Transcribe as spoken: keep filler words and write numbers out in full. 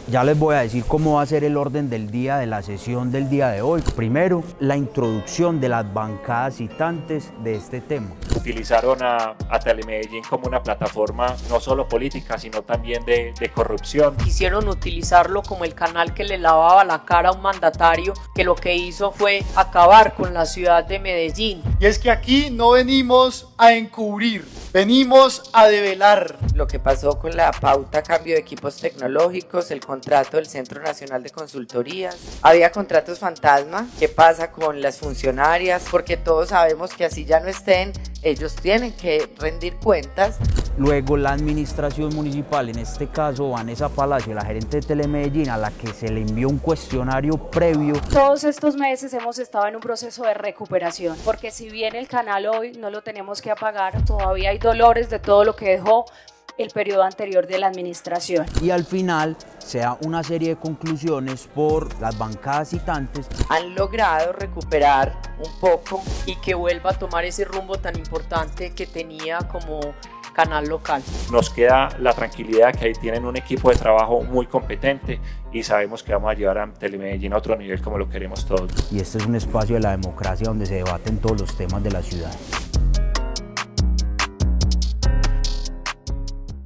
Ya les voy a decir cómo va a ser el orden del día de la sesión del día de hoy. Primero, la introducción de las bancadas citantes de este tema. Utilizaron a, a Telemedellín como una plataforma no solo política, sino también de, de corrupción. Quisieron utilizarlo como el canal que le lavaba la cara a un mandatario que lo que hizo fue acabar con la ciudad de Medellín. Y es que aquí no venimos a encubrir, venimos a develar. Lo que pasó con la pauta cambio de equipos tecnológicos, el contrato del Centro Nacional de Consultorías, había contratos fantasma. ¿Qué pasa con las funcionarias? Porque todos sabemos que así ya no estén, ellos tienen que rendir cuentas. Luego la administración municipal, en este caso Vanessa Palacio, la gerente de Telemedellín, a la que se le envió un cuestionario previo. Todos estos meses hemos estado en un proceso de recuperación, porque si bien el canal hoy no lo tenemos que apagar, todavía hay dolores de todo lo que dejó el periodo anterior de la administración. Y al final se da una serie de conclusiones por las bancadas citantes. Han logrado recuperar un poco y que vuelva a tomar ese rumbo tan importante que tenía como canal local. Nos queda la tranquilidad que ahí tienen un equipo de trabajo muy competente y sabemos que vamos a llevar a Telemedellín a otro nivel como lo queremos todos. Y este es un espacio de la democracia donde se debaten todos los temas de la ciudad.